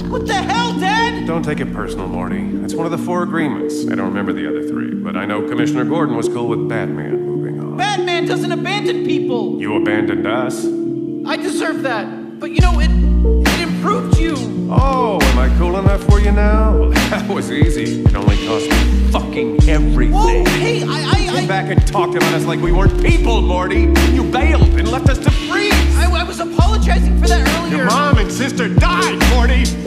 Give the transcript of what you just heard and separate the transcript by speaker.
Speaker 1: What the hell, Dad?
Speaker 2: Don't take it personal, Morty. It's one of the 4 agreements. I don't remember the other 3, but I know Commissioner Gordon was cool with Batman moving on.
Speaker 1: Batman doesn't abandon people.
Speaker 2: You abandoned us.
Speaker 1: I deserve that. But you know, it improved you.
Speaker 2: Oh, am I cool enough for you now? Well, that was easy. It only cost me fucking everything.
Speaker 1: Whoa, hey,
Speaker 2: Came back and talked about us like we weren't people, Morty. You bailed and left us to freeze.
Speaker 1: I was apologizing for that earlier.
Speaker 2: Your mom and sister died, Morty.